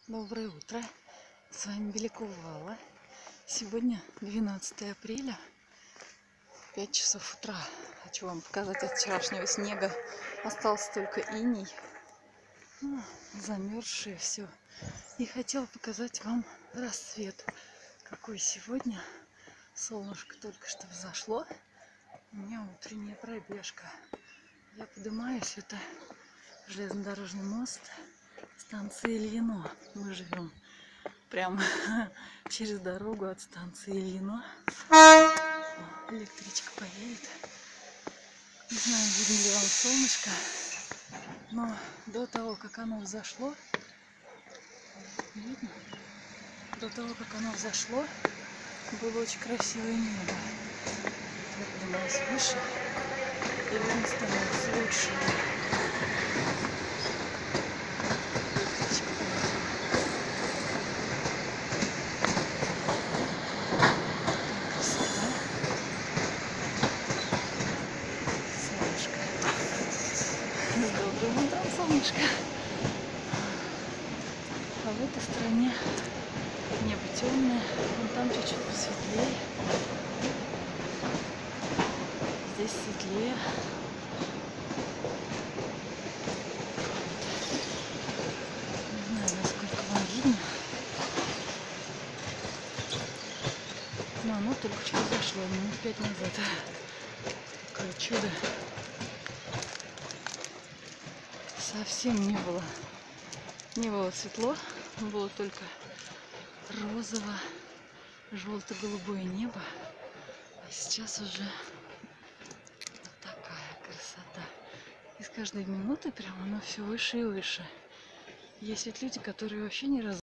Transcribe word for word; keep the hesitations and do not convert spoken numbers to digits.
Доброе утро, с вами Белякова Алла. Сегодня двенадцатое апреля, пять часов утра. Хочу вам показать от вчерашнего снега. Остался только иней, ну, замерзшее все. И хотела показать вам рассвет. Какой сегодня. Солнышко только что взошло. У меня утренняя пробежка. Я поднимаюсь, это железнодорожный мост станции Ильино. Мы живем прямо через дорогу от станции Ильино. Электричка поедет. Не знаю, видно ли вам солнышко, но до того, как оно взошло, видно, до того, как оно взошло, было очень красивое небо. Я поднимаюсь выше, и видно становится лучше. Добрым утром, солнышко. А в этой стороне небо темное, вон там чуть-чуть посветлее. Здесь светлее. Не знаю, насколько вам видно, но оно только что зашло, минут пять назад. Такое чудо. Совсем не было. Не было светло, было только розово, желто-голубое небо. А сейчас уже вот такая красота. И с каждой минутой прям оно все выше и выше. Есть ведь люди, которые вообще не раз